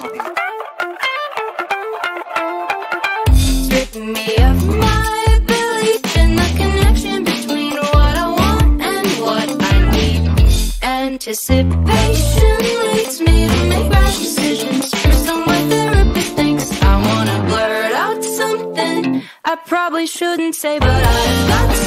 Strip me of my belief in the connection between what I want and what I need. Anticipation leads me to make rash decisions. Based on my therapist thinks I wanna blurt out something I probably shouldn't say, but I've got to